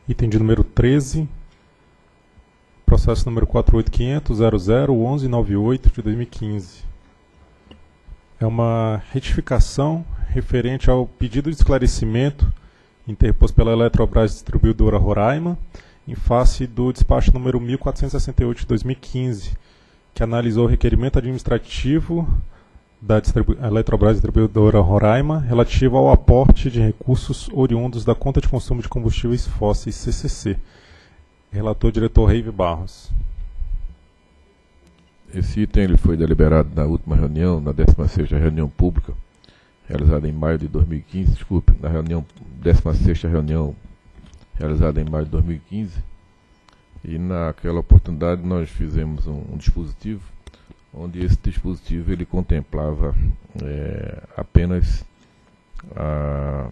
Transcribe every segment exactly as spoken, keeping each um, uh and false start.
Item de número treze, processo número quatro oito quinhentos ponto zero zero ponto onze noventa e oito de dois mil e quinze. É uma retificação referente ao pedido de esclarecimento interposto pela Eletrobras Distribuidora Roraima, em face do despacho número mil quatrocentos e sessenta e oito de dois mil e quinze, que analisou o requerimento administrativo da Distribu- Eletrobras Distribuidora Roraima relativo ao aporte de recursos oriundos da conta de consumo de combustíveis fósseis C C C. Relator diretor Reive Barros. Esse item ele foi deliberado na última reunião, na décima sexta reunião pública, realizada em maio de dois mil e quinze, desculpe, na reunião, décima sexta reunião realizada em maio de dois mil e quinze, e naquela oportunidade nós fizemos um, um dispositivo, onde esse dispositivo ele contemplava é, apenas a,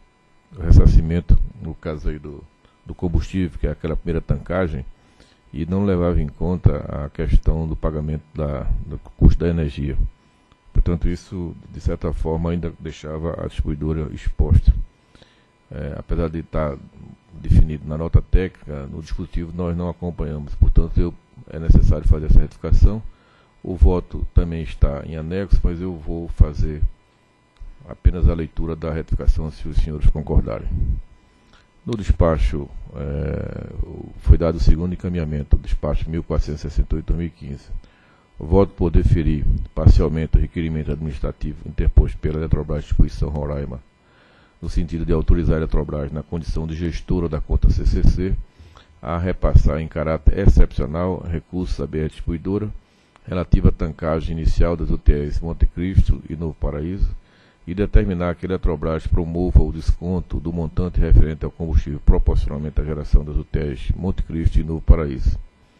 o ressarcimento, no caso aí do, do combustível, que é aquela primeira tancagem, e não levava em conta a questão do pagamento da, do custo da energia. Portanto, isso, de certa forma, ainda deixava a distribuidora exposta. É, apesar de estar definido na nota técnica, no dispositivo nós não acompanhamos. Portanto, eu, é necessário fazer essa retificação. O voto também está em anexo, mas eu vou fazer apenas a leitura da retificação, se os senhores concordarem. No despacho, é, foi dado o segundo encaminhamento, o despacho mil quatrocentos e sessenta e oito de dois mil e quinze. O voto por deferir parcialmente o requerimento administrativo interposto pela Eletrobras Distribuição Roraima, no sentido de autorizar a Eletrobras, na condição de gestora da conta C C C, a repassar em caráter excepcional recursos à B R Distribuidora, relativa à tancagem inicial das U T Es Monte Cristo e Novo Paraíso, e determinar que a Eletrobras promova o desconto do montante referente ao combustível proporcionalmente à geração das U T Es Monte Cristo e Novo Paraíso.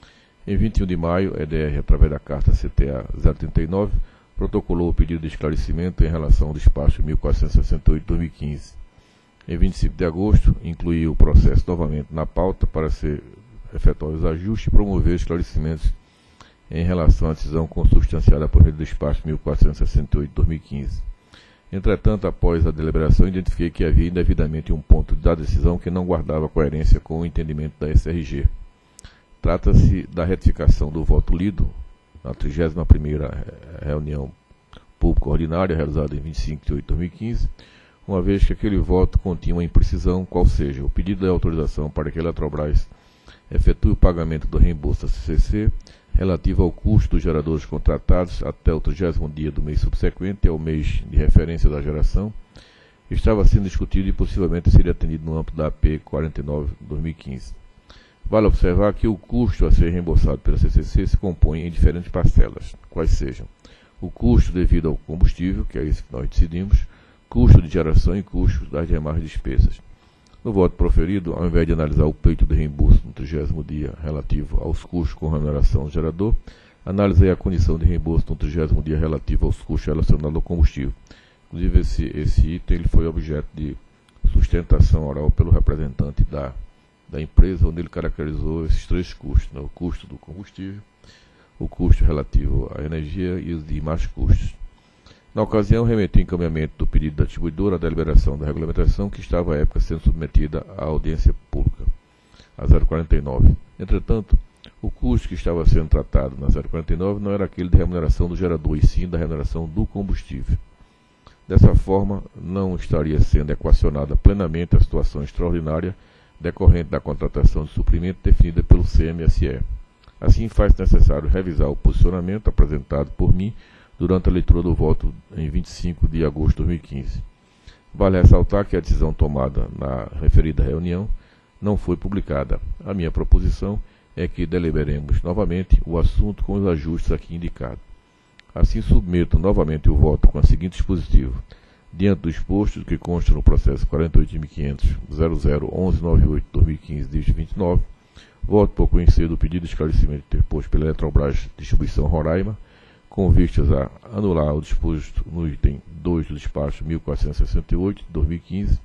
Em vinte e um de maio, a E D R, através da carta C T A zero trinta e nove, protocolou o pedido de esclarecimento em relação ao despacho mil quatrocentos e sessenta e oito de dois mil e quinze. Em vinte e cinco de agosto, incluiu o processo novamente na pauta para ser efetuar os ajustes e promover esclarecimentos em relação à decisão consubstanciada por meio do despacho mil quatrocentos e sessenta e oito de dois mil e quinze. Entretanto, após a deliberação, identifiquei que havia indevidamente um ponto da decisão que não guardava coerência com o entendimento da S R G. Trata-se da retificação do voto lido na trigésima primeira reunião pública ordinária, realizada em vinte e cinco de oito de dois mil e quinze, uma vez que aquele voto continha uma imprecisão, qual seja, o pedido de autorização para que a Eletrobras efetue o pagamento do reembolso da C C C relativo ao custo dos geradores contratados até o trigésimo dia do mês subsequente ao mês de referência da geração, estava sendo discutido e possivelmente seria atendido no âmbito da A P quarenta e nove de dois mil e quinze. Vale observar que o custo a ser reembolsado pela C C C se compõe em diferentes parcelas, quais sejam o custo devido ao combustível, que é isso que nós decidimos, custo de geração e custos das demais despesas. No voto proferido, ao invés de analisar o pleito de reembolso no trigésimo dia relativo aos custos com remuneração do gerador, analisei a condição de reembolso no trigésimo dia relativo aos custos relacionados ao combustível. Inclusive, esse, esse item ele foi objeto de sustentação oral pelo representante da, da empresa, onde ele caracterizou esses três custos, né? O custo do combustível, o custo relativo à energia e os demais custos. Na ocasião, remeti o encaminhamento do pedido da distribuidora à deliberação da regulamentação, que estava à época sendo submetida à audiência pública, a zero quarenta e nove. Entretanto, o custo que estava sendo tratado na zero quarenta e nove não era aquele de remuneração do gerador, e sim da remuneração do combustível. Dessa forma, não estaria sendo equacionada plenamente a situação extraordinária decorrente da contratação de suprimento definida pelo C M S E. Assim, faz necessário revisar o posicionamento apresentado por mim durante a leitura do voto em vinte e cinco de agosto de dois mil e quinze. Vale ressaltar que a decisão tomada na referida reunião não foi publicada. A minha proposição é que deliberemos novamente o assunto com os ajustes aqui indicados. Assim, submeto novamente o voto com o seguinte dispositivo. Diante do exposto, que consta no processo quarenta e oito mil quinhentos ponto zero zero ponto onze noventa e oito de dois mil e quinze, dígito vinte e nove, voto por conhecer do pedido de esclarecimento interposto pela Eletrobras Distribuição Roraima, com vistas a anular o disposto no item dois do despacho mil quatrocentos e sessenta e oito de dois mil e quinze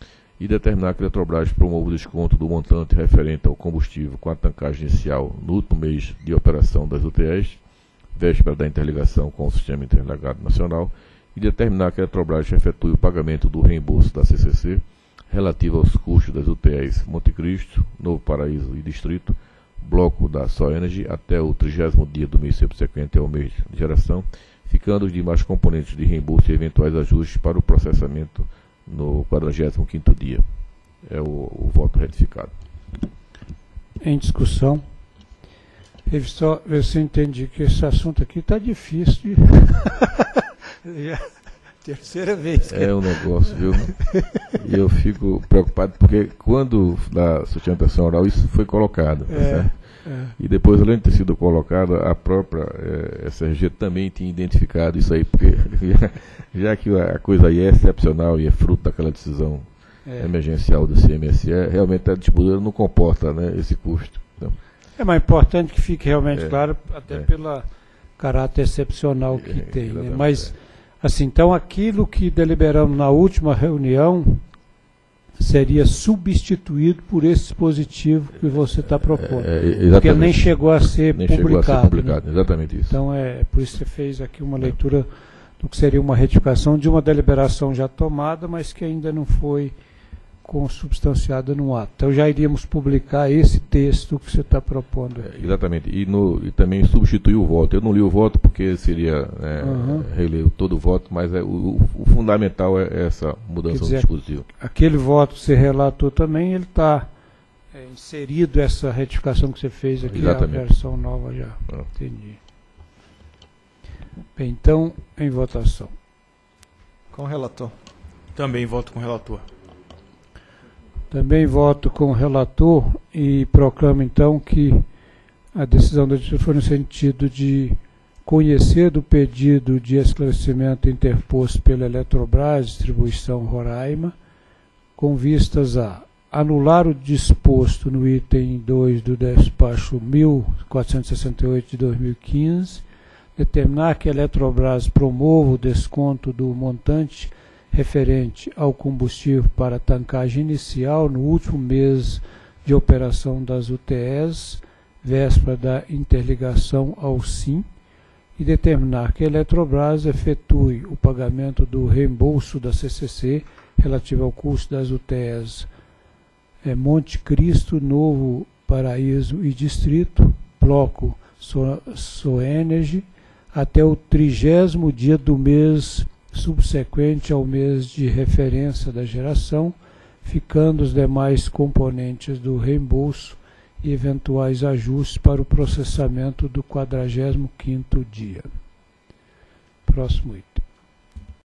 e determinar que a Eletrobras promova o desconto do montante referente ao combustível com a tancagem inicial no último mês de operação das U T Es, véspera da interligação com o Sistema Interligado Nacional, e determinar que a Eletrobras efetue o pagamento do reembolso da C C C relativa aos custos das U T Es Monte Cristo, Novo Paraíso e Distrito, bloco da SoEnergy, até o trigésimo dia do mês subsequente ao mês de geração, ficando os demais componentes de reembolso e eventuais ajustes para o processamento no quadragésimo quinto dia. É o, o voto retificado. Em discussão. Eu só ver se eu entendi que esse assunto aqui está difícil de... Já, terceira vez. É um negócio, viu? E eu fico preocupado porque quando da sustentação oral isso foi colocado. É, né? é. E depois, além de ter sido colocado, a própria é, S R G também tinha identificado isso aí, porque já, já que a coisa aí é excepcional e é fruto daquela decisão é. emergencial do C M S E, realmente a distribuidora não comporta, né, esse custo. Então, é mais importante que fique realmente é, claro, até é. pelo caráter excepcional que É, tem. Né? exatamente, Mas, é. assim, então aquilo que deliberamos na última reunião seria substituído por esse dispositivo que você está propondo. É, é, porque ele nem chegou a ser nem publicado. Chegou a ser publicado, né? Exatamente isso. Então, é por isso que você fez aqui uma leitura do que seria uma retificação de uma deliberação já tomada, mas que ainda não foi consubstanciada no ato. Então já iríamos publicar esse texto que você está propondo aqui. É, exatamente. E, no, e também substituir o voto. Eu não li o voto porque seria é, Uhum. reler todo o voto, mas é, o, o fundamental é essa mudança Quer dizer, do dispositivo. Aquele voto que você relatou também, ele está é, inserido essa retificação que você fez aqui, Exatamente. a versão nova já. Ah. Entendi. Bem, então, em votação. Com o relator. Também voto com o relator. Também voto com o relator e proclamo então que a decisão da diretoria foi no sentido de conhecer do pedido de esclarecimento interposto pela Eletrobras Distribuição Roraima, com vistas a anular o disposto no item dois do despacho mil quatrocentos e sessenta e oito de dois mil e quinze, determinar que a Eletrobras promova o desconto do montante referente ao combustível para tancagem inicial no último mês de operação das U T Es, véspera da interligação ao SIM, e determinar que a Eletrobras efetue o pagamento do reembolso da C C C relativo ao custo das U T Es é, Monte Cristo, Novo Paraíso e Distrito, bloco SoEnergy, até o trigésimo dia do mês subsequente ao mês de referência da geração, ficando os demais componentes do reembolso e eventuais ajustes para o processamento do quadragésimo quinto dia. Próximo item.